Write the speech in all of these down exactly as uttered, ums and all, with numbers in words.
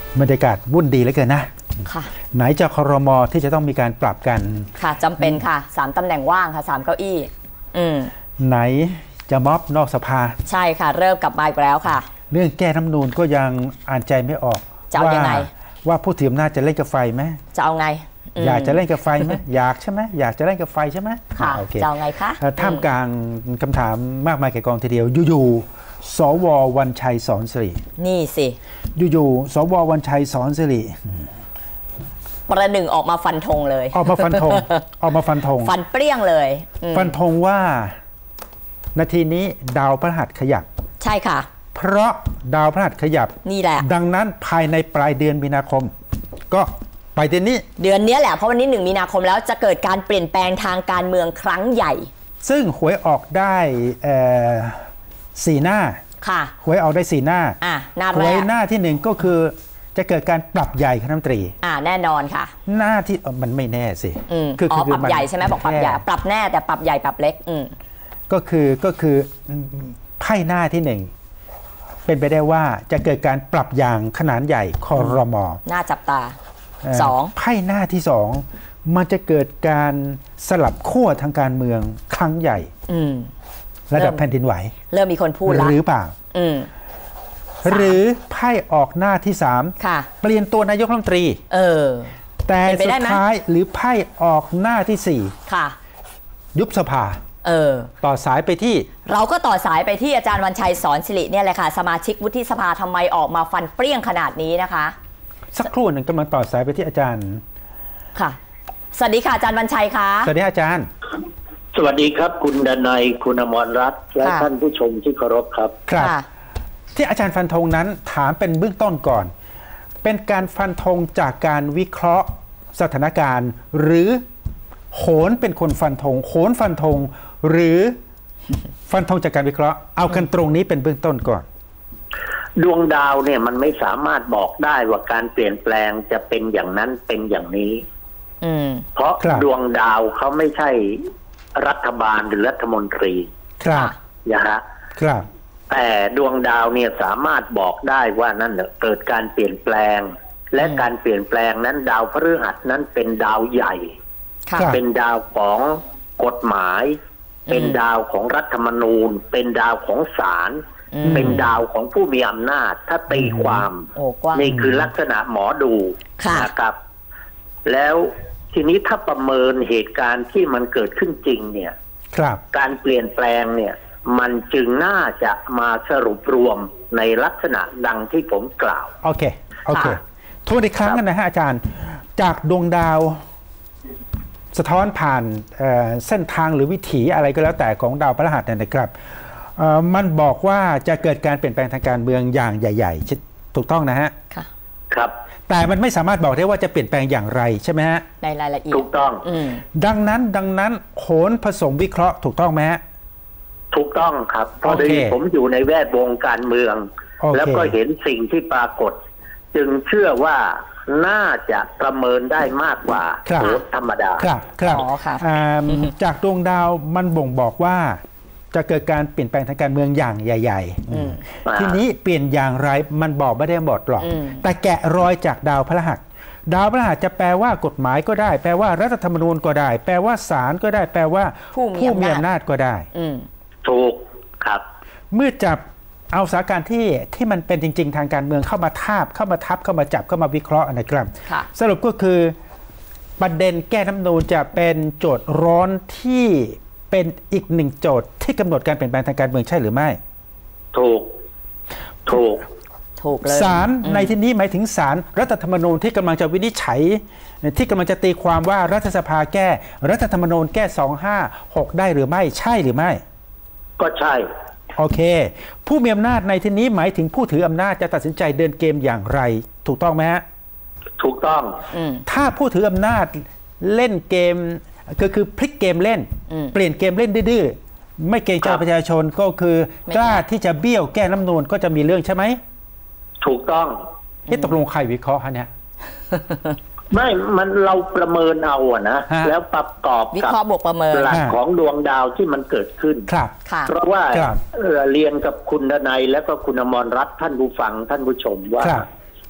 บรรยากาศวุ่นดีเหลือเกินนะค่ะไหนจะครม.ที่จะต้องมีการปรับกันค่ะจำเป็นค่ะสามตำแหน่งว่างค่ะสามเก้าอี้อืมไหนจะม็อบนอกสภาใช่ค่ะเริ่มกลับมาอีกแล้วค่ะเรื่องแก้รัฐธรรมนูญก็ยังอ่านใจไม่ออกจะเอายังไงว่าผู้ถืออำนาจจะเล่นกับไฟไหมจะเอาไงอยากจะเล่นกับไฟไหมอยากใช่ไหมอยากจะเล่นกับไฟใช่ไหมค่ะจะเอาไงคะท่ามกลางคำถามมากมายแก่กองทีเดียวอยู่ๆสว.วันชัยสอนสิรินี่สิอยู่ๆสว.วันชัยสอนสิริประหนึ่งออกมาฟันธงเลยออกมาฟันธงออกมาฟันธงฟันเปรี้ยงเลยฟันธงว่านาทีนี้ดาวพฤหัสขยับใช่ค่ะเพราะดาวพฤหัสขยับนี่แหละดังนั้นภายในปลายเดือนมีนาคมก็ไปเดือนนี้เดือนนี้แหละเพราะวันนี้หนึ่งมีนาคมแล้วจะเกิดการเปลี่ยนแปลงทางการเมืองครั้งใหญ่ซึ่งหวยออกได้สี่หน้าค่ะหวยออกได้สี่หน้าอ่ะหน้าแรกหวยหน้าที่หนึ่งก็คือจะเกิดการปรับใหญ่คณะรัฐมนตรีอ่าแน่นอนค่ะหน้าที่มันไม่แน่สิคืออ๋อปรับใหญ่ใช่ไหมบอกปรับใหญ่ปรับแน่แต่ปรับใหญ่ปรับเล็กอืมก็คือก็คือไพ่หน้าที่หนึ่งเป็นไปได้ว่าจะเกิดการปรับอย่างขนาดใหญ่ครม. น่าจับตาสองไพ่หน้าที่สองมันจะเกิดการสลับขั้วทางการเมืองครั้งใหญ่ระดับแผ่นดินไหวเริ่มมีคนพูดแล้วหรือเปล่าหรือไพ่ออกหน้าที่สามเปลี่ยนตัวนายกรัฐมนตรีเออแต่สุดท้ายหรือไพ่ออกหน้าที่สี่ยุบสภาเออต่อสายไปที่เราก็ต่อสายไปที่อาจารย์วันชัยสอนสิริเนี่ยแหละค่ะสมาชิกวุฒิสภาทำไมออกมาฟันเปรี้ยงขนาดนี้นะคะสักครู่หนึ่งกำลังต่อสายไปที่อาจารย์ค่ะสวัสดีค่ะอาจารย์วันชัยค่ะสวัสดีอาจารย์สวัสดีครับคุณดนัยคุณอมรรัตน์และท่านผู้ชมที่เคารพครับครับที่อาจารย์ฟันธงนั้นถามเป็นเบื้องต้นก่อนเป็นการฟันธงจากการวิเคราะห์สถานการณ์หรือโหนเป็นคนฟันธงโหนฟันธงหรือฟันธงจากการวิเคราะห์เอากันตรงนี้เป็นเบื้องต้นก่อนดวงดาวเนี่ยมันไม่สามารถบอกได้ว่าการเปลี่ยนแปลงจะเป็นอย่างนั้นเป็นอย่างนี้เพราะดวงดาวเขาไม่ใช่รัฐบาลหรือรัฐมนตรีครับนะฮะครับแต่ดวงดาวเนี่ยสามารถบอกได้ว่านั่นเกิดการเปลี่ยนแปลงและการเปลี่ยนแปลงนั้นดาวพฤหัสนั้นเป็นดาวใหญ่เป็นดาวของกฎหมายเป็นดาวของรัฐธรรมนูญเป็นดาวของศาลเป็นดาวของผู้มีอำนาจถ้าตีความนี่คือลักษณะหมอดูนะครับแล้วทีนี้ถ้าประเมินเหตุการณ์ที่มันเกิดขึ้นจริงเนี่ยการเปลี่ยนแปลงเนี่ยมันจึงน่าจะมาสรุปรวมในลักษณะดังที่ผมกล่าวโอเคโอเคทวนอีกครั้งกันนะฮะอาจารย์จากดวงดาวสะท้อนผ่านเ, เส้นทางหรือวิถีอะไรก็แล้วแต่ของดาวพฤหัสเนี่ยนะครับมันบอกว่าจะเกิดการเปลี่ยนแปลงทางการเมืองอย่างใหญ่ๆถูกต้องนะฮะค่ะครับแต่มันไม่สามารถบอกได้ว่าจะเปลี่ยนแปลงอย่างไรใช่ไหมฮะในรายละเอียดถูกต้องดังนั้นดังนั้นโหนผสมวิเคราะห์ถูกต้องไหมฮะถูกต้องครับเพราะดีผมอยู่ในแวดวงการเมืองแล้วก็เห็นสิ่งที่ปรากฏจึงเชื่อว่าน่าจะประเมินได้มากกว่าโหนธรรมดาครับครับจากดวงดาวมันบ่งบอกว่าจะเกิดการเปลี่ยนแปลงทางการเมืองอย่างใหญ่ๆทีนี้เปลี่ยนอย่างไรมันบอกไม่ได้บอกหรอกแต่แกะรอยจากดาวพฤหัสดาวพฤหัสจะแปลว่ากฎหมายก็ได้แปลว่ารัฐธรรมนูญก็ได้แปลว่าศาลก็ได้แปลว่าผู้มีอำนาจก็ได้ถูกครับเมื่อจับเอาสถานการณ์ที่ที่มันเป็นจริงๆทางการเมืองเข้ามาทาบเข้ามาทับเข้ามาจับเข้ามาวิเคราะห์นะครับสรุปก็คือประเด็นแก้รัฐธรรมนูญจะเป็นโจทย์ร้อนที่เป็นอีกหนึ่งโจทย์ที่กำหนดการเปลี่ยนแปลงทางการเมืองใช่หรือไม่ถูกถูกถูกเลยศาลในที่นี้หมายถึงศาลรัฐธรรมนูญที่กำลังจะวินิจฉัยที่กำลังจะตีความว่ารัฐสภาแก้รัฐธรรมนูญแก้สองห้าหกได้หรือไม่ใช่หรือไม่ก็ใช่โอเคผู้มีอำนาจในที่นี้หมายถึงผู้ถืออำนาจจะตัดสินใจเดินเกมอย่างไรถูกต้องไหมฮะถูกต้องถ้าผู้ถืออำนาจเล่นเกมก็คือพลิกเกมเล่นเปลี่ยนเกมเล่นดื้อๆไม่เกรงใจประชาชนก็คือกล้าที่จะเบี้ยวแก้รัฐธรรมนูญก็จะมีเรื่องใช่ไหมถูกต้องนี่ตกลงใครวิเคราะห์ฮะเนี่ยไม่มันเราประเมินเอาอะนะแล้วประกอบกับหลักของดวงดาวที่มันเกิดขึ้นเพราะว่าเรียนกับคุณดนัยและก็คุณอมรรัตน์ท่านผู้ฟังท่านผู้ชมว่า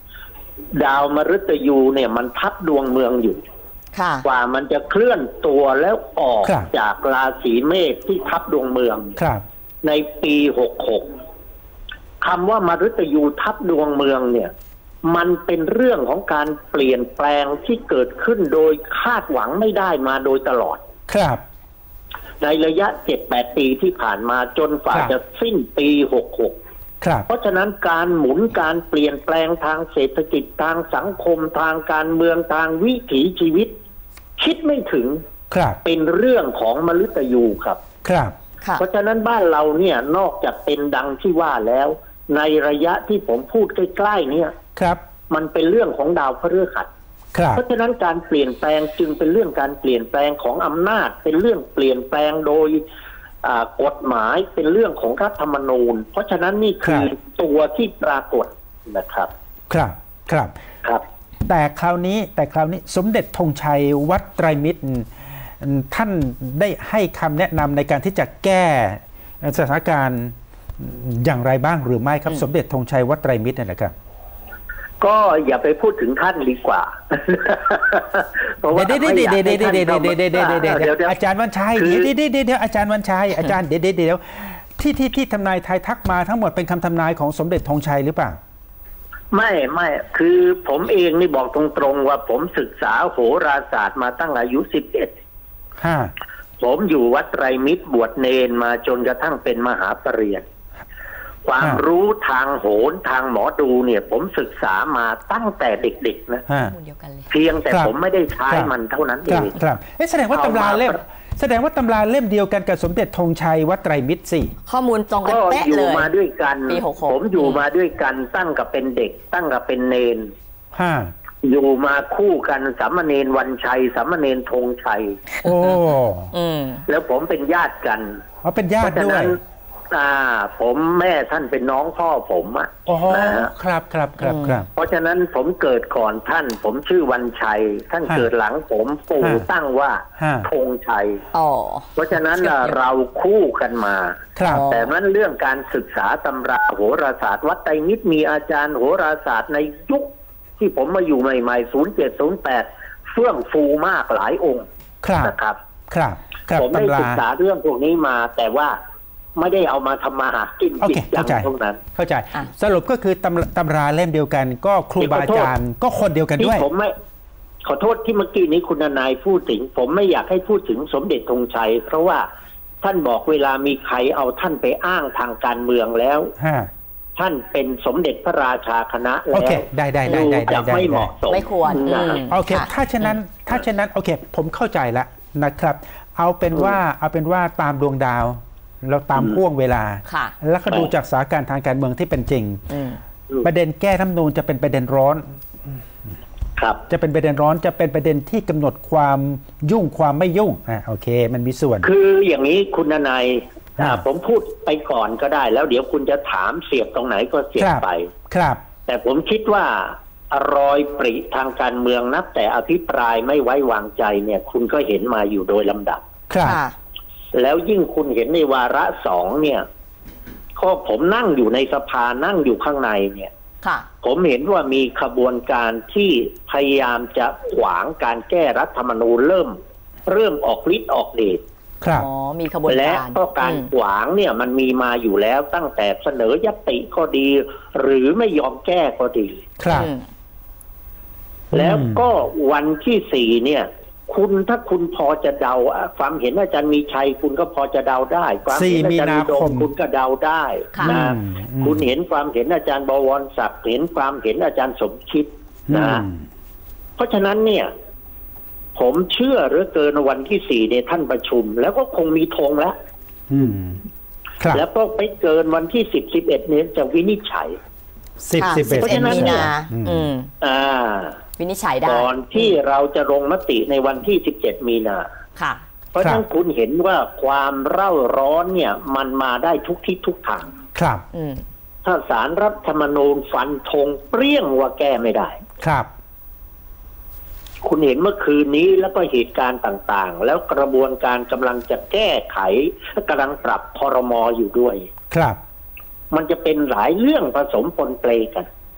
ดาวมฤตยูเนี่ยมันทับดวงเมืองอยู่กว่ามันจะเคลื่อนตัวแล้วออกจากราศีเมษที่ทับดวงเมืองในปีหกหกคำว่ามฤตยูทับดวงเมืองเนี่ยมันเป็นเรื่องของการเปลี่ยนแปลงที่เกิดขึ้นโดยคาดหวังไม่ได้มาโดยตลอดครับในระยะ เจ็ดแปด ปีที่ผ่านมาจนฝ่าจะสิ้นปีหกหกเพราะฉะนั้นการหมุนการเปลี่ยนแปลงทางเศรษฐกิจทางสังคมทางการเมืองทางวิถีชีวิตคิดไม่ถึงเป็นเรื่องของมฤตยูครับครับเพราะฉะนั้นบ้านเราเนี่ยนอกจากเป็นดังที่ว่าแล้วในระยะที่ผมพูดใกล้ๆเนี่ยครับมันเป็นเรื่องของดาวพฤหัสเพราะฉะนั้นการเปลี่ยนแปลงจึงเป็นเรื่องการเปลี่ยนแปลงของอำนาจเป็นเรื่องเปลี่ยนแปลงโดยกฎหมายเป็นเรื่องของรัฐธรรมนูญเพราะฉะนั้นนี่คือตัวที่ปรากฏนะครับครับครับครับแต่คราวนี้แต่คราวนี้สมเด็จธงชัยวัดไตรมิตรท่านได้ให้คำแนะนำในการที่จะแก้สถานการณ์อย่างไรบ้างหรือไม่ครับสมเด็จธงชัยวัดไตรมิตรเนี่ยนะครับก็อย่าไปพูดถึงท่านดีกว่าเพราะว่าเดี๋ยวเดี๋ยวเดี๋ยวเดี๋ยวเดี๋ยวเดี๋ยวเดี๋ยวเดี๋ยวอาจารย์วันชัยเดี๋ยวเดี๋ยวเดี๋ยวอาจารย์วันชัยอาจารย์เดี๋ยวเดี๋ยวเดี๋ยวที่ที่ที่ทำนายทายทักมาทั้งหมดเป็นคำทำนายของสมเด็จธงชัยหรือเปล่าไม่ไม่คือผมเองนี่บอกตรงๆว่าผมศึกษาโหราศาสตร์มาตั้งอายุสิบเอ็ดผมอยู่วัดไตรมิตรบวชเนรมาจนกระทั่งเป็นมหาปรริญญาความรู้ทางโหรทางหมอดูเนี่ยผมศึกษามาตั้งแต่เด็กๆนะเพียงแต่ผมไม่ได้ใช้มันเท่านั้นเองครับแสดงว่าตำราเล่มแสดงว่าตำราเล่มเดียวกันกับสมเด็จธงชัยวัดไตรมิตรสิข้อมูลตรงกันเป๊ะเลยอยู่มาด้วยกันผมอยู่มาด้วยกันตั้งกับเป็นเด็กตั้งกับเป็นเนนอยู่มาคู่กันสามเณรวันชัยสามเณรธงชัยโอ้แล้วผมเป็นญาติกันอ๋อเป็นญาติด้วยอ่าผมแม่ท่านเป็นน้องพ่อผมอ่ะนะครับครับครับครับเพราะฉะนั้นผมเกิดก่อนท่านผมชื่อวันชัยท่านเกิดหลังผมปู่ตั้งว่าธงชัยเพราะฉะนั้นเราคู่กันมาแต่นั้นเรื่องการศึกษาตำราโหราศาสตร์วัดไตรมิตรมีอาจารย์โหราศาสตร์ในยุคที่ผมมาอยู่ใหม่ๆศูนย์เจ็ด ศูนย์แปดเฟื่องฟูมากหลายองค์นะครับครับผมได้ศึกษาเรื่องพวกนี้มาแต่ว่าไม่ได้เอามาทำมาหากินจริงจังตรงนั้นเข้าใจสรุปก็คือตำตำราเล่มเดียวกันก็ครูบาอาจารย์ก็คนเดียวกันด้วยผมไม่ขอโทษที่เมื่อกี้นี้คุณนายพูดถึงผมไม่อยากให้พูดถึงสมเด็จธงชัยเพราะว่าท่านบอกเวลามีใครเอาท่านไปอ้างทางการเมืองแล้วท่านเป็นสมเด็จพระราชาคณะแล้วได้ได้ได้ได้จะไม่เหมาะสมไม่ควรโอเคถ้าฉะนั้นถ้าฉะนั้นโอเคผมเข้าใจแล้วนะครับเอาเป็นว่าเอาเป็นว่าตามดวงดาวเราตามห่วงเวลาแล้วก็ดูจากสถานการณ์ทางการเมืองที่เป็นจริงประเด็นแก้รัฐธรรมนูญจะเป็นประเด็นร้อนครับจะเป็นประเด็นร้อนจะเป็นประเด็นที่กำหนดความยุ่งความไม่ยุ่งอ่าโอเคมันมีส่วนคืออย่างนี้คุณนายผมพูดไปก่อนก็ได้แล้วเดี๋ยวคุณจะถามเสียบตรงไหนก็เสียบไปครับแต่ผมคิดว่ารอยปริทางการเมืองนับแต่อภิปรายไม่ไว้วางใจเนี่ยคุณก็เห็นมาอยู่โดยลำดับครับแล้วยิ่งคุณเห็นในวาระสองเนี่ยก็ผมนั่งอยู่ในสภานั่งอยู่ข้างในเนี่ยผมเห็นว่ามีขบวนการที่พยายามจะขวางการแก้รัฐธรรมนูญเริ่มเริ่มออกฤทธิ์ออกเดชครับอ๋อมีขบวนการและก็การขวางเนี่ยมันมีมาอยู่แล้วตั้งแต่เสนอยติก็ดีหรือไม่ยอมแก้ก็ดีครับแล้วก็วันที่สี่เนี่ยคุณถ้าคุณพอจะเดาความเห็นอาจารย์มีชัยคุณก็พอจะเดาได้ความเห็นอาจารย์อุดมคุณก็เดาได้นะคุณเห็นความเห็นอาจารย์บวรศักดิ์เห็นความเห็นอาจารย์สมคิดนะเพราะฉะนั้นเนี่ยผมเชื่อเหลือเกินวันที่สี่เนี่ยท่านประชุมแล้วก็คงมีธงแล้วแล้วก็ไปเกินวันที่สิบสิบเอ็ดเนี่ยจะวินิจฉัยสิบสิบเอ็ดมีนาอ่าวินิจฉัยได้ก่อนที่เราจะลงมติในวันที่สิบเจ็ดมีนาค่ะเพราะฉะนั้นคุณเห็นว่าความเร่าร้อนเนี่ยมันมาได้ทุกทิศทุกทางครับถ้าศาลรัฐธรรมนูญฟันธงเปรี้ยงว่าแก้ไม่ได้ครับคุณเห็นเมื่อคืนนี้แล้วก็เหตุการณ์ต่างๆแล้วกระบวนการกำลังจะแก้ไขกำลังปรับครม.อยู่ด้วยครับมันจะเป็นหลายเรื่องผสมปนเปกัน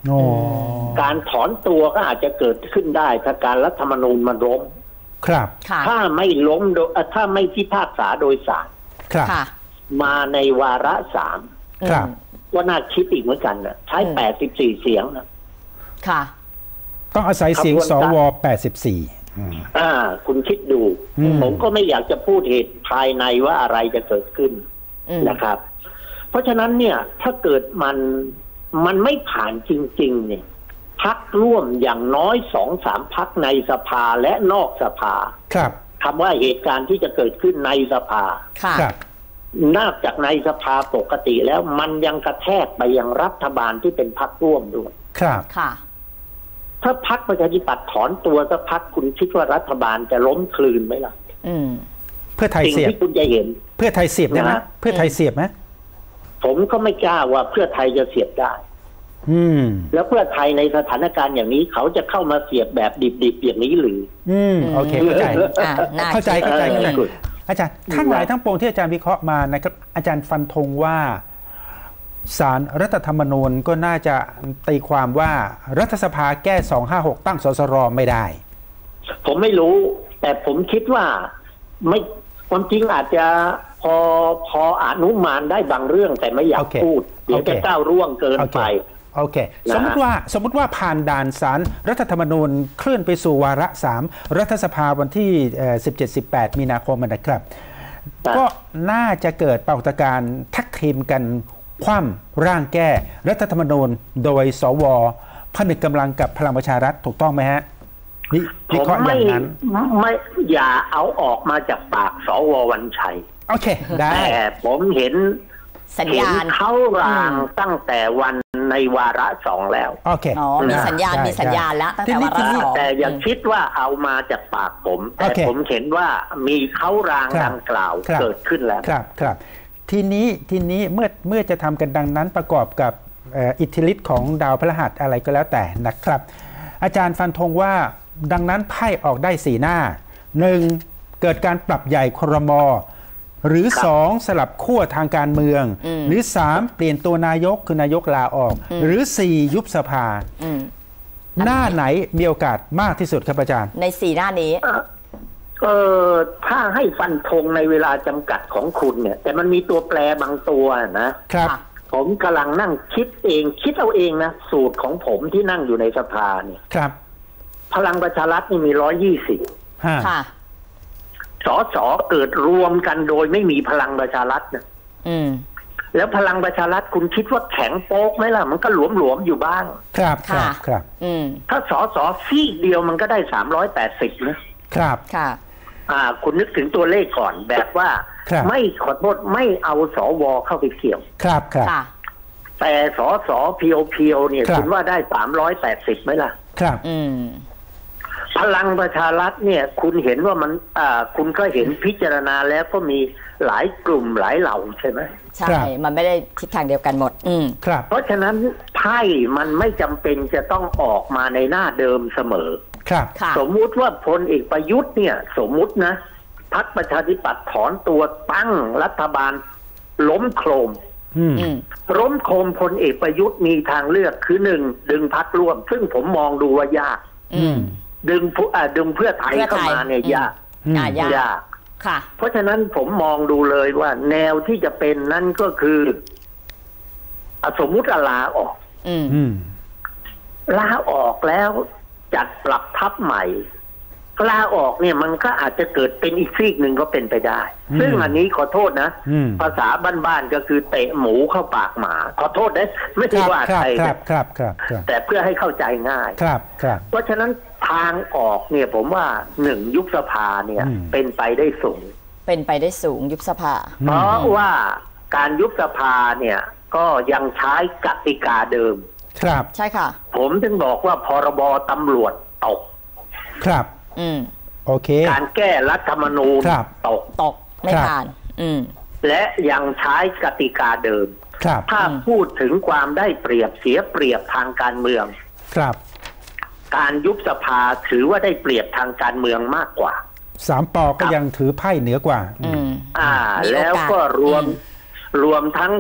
โอ้การถอนตัวก็อาจจะเกิดขึ้นได้ถ้าการรัฐธรรมนูญมันล้มครับถ้าไม่ล้มโดยถ้าไม่พิพากษาโดยศาลครับมาในวาระสามครับก็น่าคิดอีกเหมือนกันนะใช้แปดสิบสี่เสียงนะค่ะต้องอาศัยเสียงสวแปดสิบสี่อ่าคุณคิดดู ผมก็ไม่อยากจะพูดเหตุภายในว่าอะไรจะเกิดขึ้นนะครับ เพราะฉะนั้นเนี่ยถ้าเกิดมันมันไม่ผ่านจริงๆเนี่ยพรรคร่วมอย่างน้อยสองสามพรรคในสภาและนอกสภาครับคำว่าเหตุการณ์ที่จะเกิดขึ้นในสภาครับนอกจากในสภาปกติแล้วมันยังกระแทกไปยังรัฐบาลที่เป็นพรรคร่วมด้วยครับค่ะถ้าพรรคประชาธิปัตย์ถอนตัวสักพักคุณคิดว่ารัฐบาลจะล้มคลืนไหมล่ะอืมเพื่อไทยสิ่งเสียบที่คุณจะเห็นเพื่อไทยเสียบได้ไหมเพื่อไทยเสียบไหมผมก็ไม่กล้าว่าเพื่อไทยจะเสียบได้อืมแล้วเพื่อไทยในสถานการณ์อย่างนี้เขาจะเข้ามาเสียบแบบดิบๆอย่างนี้หรืออืมโอเคเข้าใจอ่าน่าเข้าใจเข้าใจเข้าใจเอออาจารย์ทั้งหลายทั้งปวงที่อาจารย์วิเคราะห์มานะครับอาจารย์ฟันธงว่าศาลรัฐธรรมนูญก็น่าจะตีความว่ารัฐสภาแก้สองห้าหกตั้งสสรไม่ได้ผมไม่รู้ แต่ผมคิดว่าไม่ความจริงอาจจะพอพออนุมานได้บางเรื่องแต่ไม่อยาก Okay. พูดเดี๋ยวจะ Okay. ก้าวร่วงเกินไปโอเคสมมติว่าสมมติว่าผ่านด่านศาลรัฐธรรมนูญเคลื่อนไปสู่วาระสามรัฐสภาวันที่สิบเจ็ด สิบแปดมีนาคมนะครับครับก็น่าจะเกิดปรากฏการณ์ทักทีมกันคว่ำร่างแก้รัฐธรรมนูญโดยสวผนึกกำลังกับพลังประชารัฐถูกต้องไหมฮะวิผวิมเคราะห์อไม่ย่างนั้นไม่อย่าเอาออกมาจากปากสววันชัยโอเคได้แต่ผมเห็นสัญเห็นญาณเขารางตั้งแต่วันในวาระสองแล้วโอเคอ๋อมีสัญญาณได้มีสัญญาณแล้วตั้งแต่ทีนี้วาระสองแต่อย่าคิดว่าเอามาจากปากผม แต่โอเคผมเห็นว่ามีเขารางครับดังกล่าวครับเกิดขึ้นแล้วครับครับทีนี้ทีนี้เมื่อเมื่อจะทำกันดังนั้นประกอบกับเอ่ออิทธิฤทธิ์ของดาวพฤหัสอะไรก็แล้วแต่นะครับ อาจารย์ฟันธงว่าดังนั้นไพ่ออกได้สีหน้าหนึ่งเกิดการปรับใหญ่ครม.หรือครับสองสลับขั้วทางการเมืองอืมหรือสามเปลี่ยนตัวนายกคือนายกลาออก หรือสี่ยุบสภาอืมหน้าไหนมีโอกาสมากที่สุดครับอาจารย์ในสี่หน้านี้เอ่อเออถ้าให้ฟันธงในเวลาจำกัดของคุณเนี่ย แต่มันมีตัวแปรบางตัวนะครับค่ะผมกำลังนั่งคิดเองคิดเอาเองนะสูตรของผมที่นั่งอยู่ในสภาเนี่ยครับพลังประชารัฐนี่มีร้อยยี่สิบห้าค่ะสอสอเกิดรวมกันโดยไม่มีพลังประชารัฐนะอืมแล้วพลังประชารัฐคุณคิดว่าแข็งโป๊กไหมล่ะ มันก็หลวมๆอยู่บ้างครับคค่ะรับครับอืมถ้าสอสอซีกเดียวมันก็ได้สามร้อยแปดสิบนะครับค่ะอ่า คุณนึกถึงตัวเลขก่อนแบบว่าครับไม่ขอโทษไม่เอาสวเข้าไปเกี่ยวครับครับค่ะแต่สอสอเพียวเพียวๆเนี่ยครับคุณว่าได้สามร้อยแปดสิบไหมล่ะครับอืมพลังประชารัฐเนี่ย คุณเห็นว่ามัน อ่า คุณก็เห็นพิจารณาแล้วก็มีหลายกลุ่มหลายเหล่าใช่ไหมใช่ มันไม่ได้ทิศทางเดียวกันหมด อืมครับเพราะฉะนั้นไพ่มันไม่จำเป็นจะต้องออกมาในหน้าเดิมเสมอครับค่ะสมมุติว่าพลเอกประยุทธ์เนี่ย สมมุตินะพรรคประชาธิปัตย์ถอนตัวตั้งรัฐบาลล้มโครมอืมอืมล้มโครมพลเอกประยุทธ์มีทางเลือกคือหนึ่งดึงพรรคร่วม ซึ่งผมมองดูว่ายากอืมดึงผู้อ่าดึงเพื่อไทยเพื่อไทยเข้ามาเนี่ยอืมยากอืมอ่ายากยากค่ะเพราะฉะนั้นผมมองดูเลยว่า แนวที่จะเป็นนั่นก็คืออ่ะสมมุติว่าลาออกอืมอืมลาออกแล้วจัดปรับทัพใหม่ลาออกเนี่ยมันก็อาจจะเกิดเป็นอีกซีกหนึ่งก็เป็นไปได้อืมซึ่งอันนี้ขอโทษนะอืมภาษาบ้านๆก็คือเตะหมูเข้าปากหมา ขอโทษนะไม่คใช่รับว่าครัใคบรครับนะครับครับครับแต่เพื่อให้เข้าใจง่ายครับครับเพราะฉะนั้นทางออกเนี่ย ผมว่าหนึ่งยุบสภาเนี่ยอืมเป็นไปได้สูงเป็นไปได้สูงยุบสภาเพราะว่าการยุบสภาเนี่ย ก็ยังใช้กติกาเดิมครับใช่ค่ะผมถึงบอกว่าพรบตำรวจตกครับอืมโอเคการแก้รัฐธรรมนูญครับตกตก ไม่ครับผ่าน อืมและยังใช้กติกาเดิมครับถ้าพูดถึงความได้เปรียบเสียเปรียบทางการเมืองครับการยุบสภาถือว่าได้เปรียบทางการเมืองมากกว่าสามปอก็ยังถือไพ่เหนือกว่าอืมอ่ามีโอกาสแล้วก็รวมอืมรวมทั้ง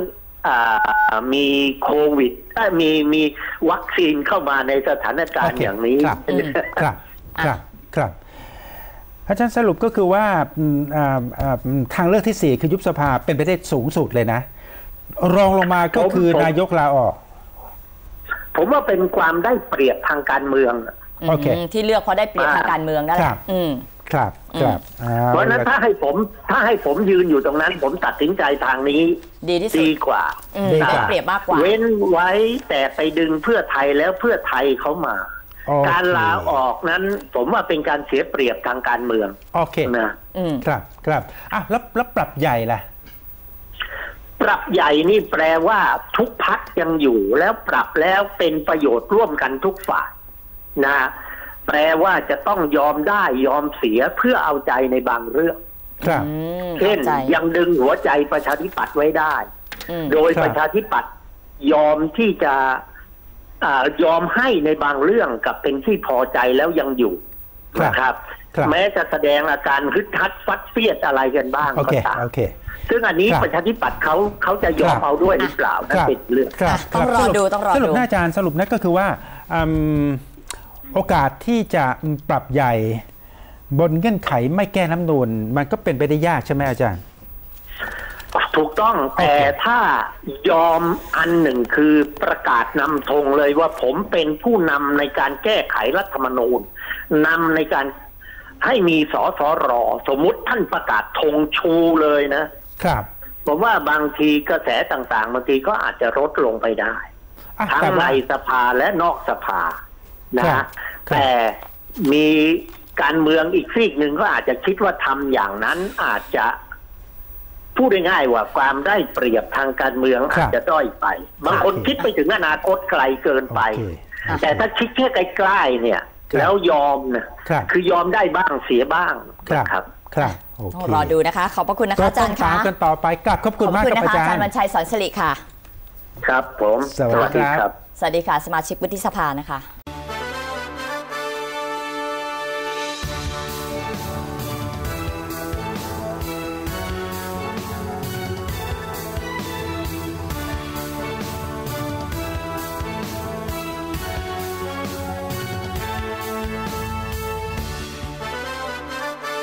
มีโควิดมีมีวัคซีนเข้ามาในสถานการณ์ okay. อย่างนี้ครับครับครับครับอาจารย์สรุปก็คือว่าทางเลือกที่สี่คือยุบสภาเป็นไปได้สูงสุดเลยนะรองลงมาก็คือนายกลาออกผมว่าเป็นความได้เปรียบทางการเมืองโอเคที่เลือกเพราะได้เปรียบทางการเมืองนั่นแหละครับครับเพราะนั้นถ้าให้ผมถ้าให้ผมยืนอยู่ตรงนั้นผมตัดสินใจทางนี้ดีที่สุดดีกว่าได้เปรียบมากกว่าเว้นไว้แต่ไปดึงเพื่อไทยแล้วเพื่อไทยเขามาการลาออกนั้นผมว่าเป็นการเสียเปรียบทางการเมืองโอเคนะครับครับอ่ะแล้วแล้วปรับใหญ่ล่ะปรับใหญ่นี่แปลว่าทุกพรรคยังอยู่แล้วปรับแล้วเป็นประโยชน์ร่วมกันทุกฝ่ายนะแปลว่าจะต้องยอมได้ยอมเสียเพื่อเอาใจในบางเรื่องครับเช่นยังดึงหัวใจประชาธิปัตย์ไว้ได้โดยประชาธิปัตย์ยอมที่จะยอมให้ในบางเรื่องกับเป็นที่พอใจแล้วยังอยู่นะครับแม้จะแสดงอาการฮึดฮัดฟัดเฟียดอะไรกันบ้างก็ตามซึ่งอันนี้ประชาธิปัตย์เขาเขาจะยอมเอาด้วยหรือเปล่านั่นเป็นเรื่องต้องรอดูต้องรอดูสรุปอาจารย์สรุปนั่นก็คือว่าโอกาสที่จะปรับใหญ่บนเงื่อนไขไม่แก้รัฐธรรมนูญมันก็เป็นไปได้ยากใช่ไหมอาจารย์ถูกต้องแต่ถ้ายอมอันหนึ่งคือประกาศนำธงเลยว่าผมเป็นผู้นำในการแก้ไขรัฐธรรมนูญนำในการให้มีสสรสมมุติท่านประกาศธงชูเลยนะครับผมว่าบางทีกระแสต่างๆบางทีก็อาจจะลดลงไปได้ทั้งในสภาและนอกสภานะแต่มีการเมืองอีกซีกหนึ่งก็อาจจะคิดว่าทำอย่างนั้นอาจจะพูดง่ายๆว่าความได้เปรียบทางการเมืองอาจจะด้อยไปบางคนคิดไปถึงอนาคตไกลเกินไปแต่ถ้าคิดแค่ใกล้ๆเนี่ยแล้วยอมนะคือยอมได้บ้างเสียบ้างครับครับรอดูนะคะขอบพระคุณนะคะอาจารย์ค่ะกันต่อไปกลับขอบคุณมากครับอาจารย์อาจารย์วรรณชัยสอนสิริค่ะครับผมสวัสดีครับสวัสดีค่ะสมาชิกวุฒิสภานะคะ